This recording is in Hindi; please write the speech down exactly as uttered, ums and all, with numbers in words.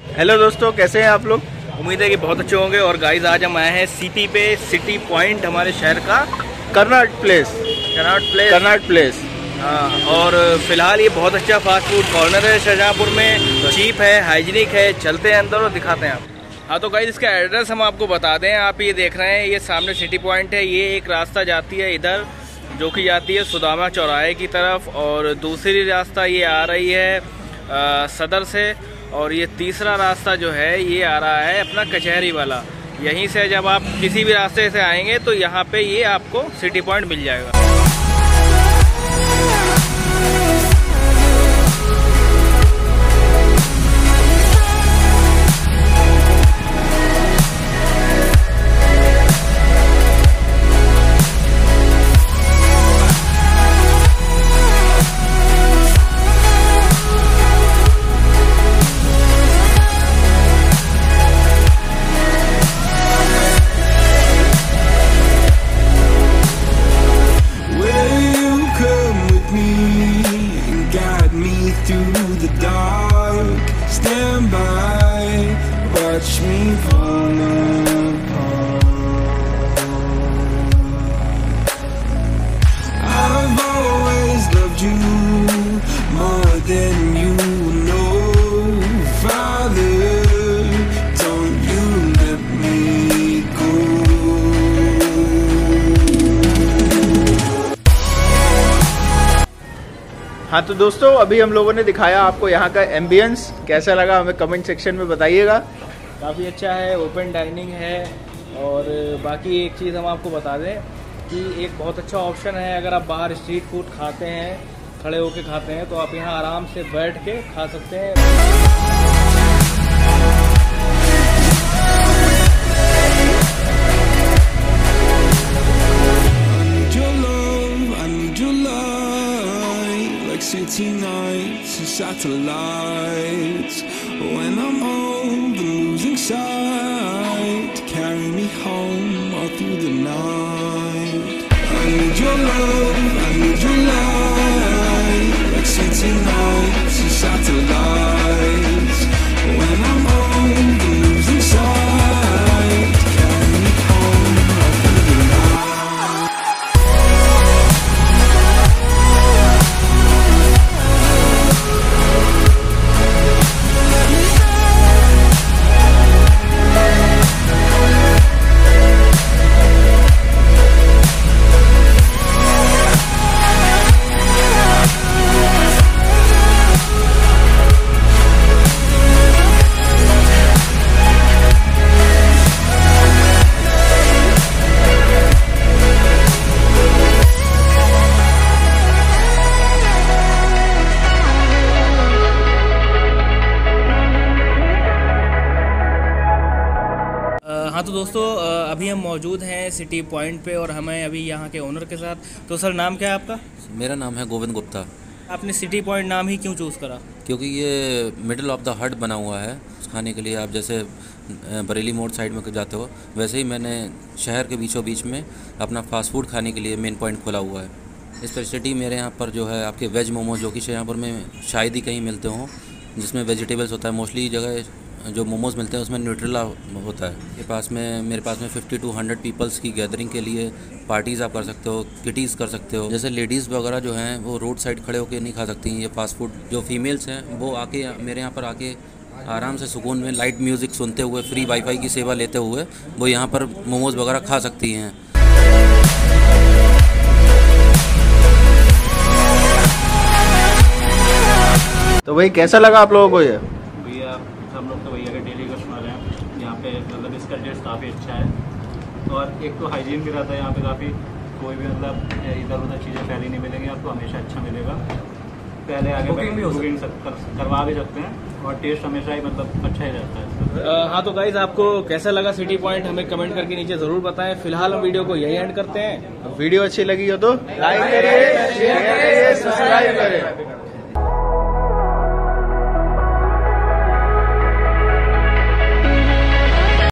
हेलो दोस्तों, कैसे हैं आप लोग? उम्मीद है कि बहुत अच्छे होंगे। और गाइस, आज हम आए हैं सिटी पे, सिटी पॉइंट हमारे शहर का, कर्नाट प्लेस कर्नाट प्लेस कर्नाट प्लेस हाँ। और फिलहाल ये बहुत अच्छा फास्ट फूड कॉर्नर है शाहजहाँपुर में, चीप है, हाइजीनिक है। चलते हैं अंदर और दिखाते हैं आप। हाँ तो गाइस, इसका एड्रेस हम आपको बता दें। आप ये देख रहे हैं, ये सामने सिटी पॉइंट है। ये एक रास्ता जाती है इधर, जो कि जाती है सुदामा चौराहे की तरफ, और दूसरी रास्ता ये आ रही है आ, सदर से, और ये तीसरा रास्ता जो है ये आ रहा है अपना कचहरी वाला। यहीं से जब आप किसी भी रास्ते से आएंगे तो यहाँ पे ये आपको सिटी पॉइंट मिल जाएगा। हाँ तो दोस्तों, अभी हम लोगों ने दिखाया आपको यहाँ का एम्बियंस। कैसा लगा हमें कमेंट सेक्शन में बताइएगा। काफ़ी अच्छा है, ओपन डाइनिंग है। और बाकी एक चीज़ हम आपको बता दें कि एक बहुत अच्छा ऑप्शन है, अगर आप बाहर स्ट्रीट फूड खाते हैं, खड़े होके खाते हैं, तो आप यहाँ आराम से बैठ के खा सकते हैं। City nights and satellites. When I'm old and losing sight, carry me home all through the night. I need your love, I need your light. Like city nights and satellites. When I'm old and losing sight, carry me home all through the night. हाँ तो दोस्तों, अभी हम मौजूद हैं सिटी पॉइंट पे, और हमें अभी यहाँ के ओनर के साथ। तो सर, नाम क्या है आपका? मेरा नाम है गोविंद गुप्ता। आपने सिटी पॉइंट नाम ही क्यों चूज़ करा? क्योंकि ये मिडिल ऑफ द हट बना हुआ है खाने के लिए। आप जैसे बरेली मोड़ साइड में जाते हो, वैसे ही मैंने शहर के बीचों बीच में अपना फास्ट फूड खाने के लिए मेन पॉइंट खोला हुआ है। स्पेशलिटी मेरे यहाँ पर जो है आपके वेज मोमोज, जो कि शाहजहाँपुर में शायद ही कहीं मिलते हों, जिसमें वेजिटेबल्स होता है। मोस्टली जगह जो मोमोज़ मिलते हैं उसमें न्यूट्रेला होता है। मेरे पास में मेरे पास में फिफ्टी टू हंड्रेड पीपल्स की गैदरिंग के लिए पार्टीज़ आप कर सकते हो, किटीज़ कर सकते हो। जैसे लेडीज़ वगैरह जो हैं वो रोड साइड खड़े होकर नहीं खा सकती हैं ये फास्ट फूड। जो फीमेल्स हैं वो आके मेरे यहाँ पर आके आराम से सुकून में लाइट म्यूज़िक सुनते हुए, फ्री वाईफाई की सेवा लेते हुए वो यहाँ पर मोमोज़ वगैरह खा सकती हैं। तो भाई, कैसा लगा आप लोगों को ये? भैया हम लोग तो भैया के डेली कस्टमर हैं यहाँ पे, मतलब इसका टेस्ट काफ़ी अच्छा है। और एक तो हाइजीन भी रहता है यहाँ पे काफ़ी, कोई भी मतलब इधर उधर चीज़ें फैली नहीं मिलेंगी आपको, हमेशा अच्छा मिलेगा। पहले आगे बुकिंग भी बुकिंग कर, करवा भी सकते हैं, और टेस्ट हमेशा ही मतलब अच्छा ही रहता है। हाँ तो गाइज, आपको कैसा लगा सिटी पॉइंट हमें कमेंट करके नीचे ज़रूर बताएं। फिलहाल हम वीडियो को यही एंड करते हैं। वीडियो अच्छी लगी हो तो लाइक करिए, शेयर करिए, सब्सक्राइब करें।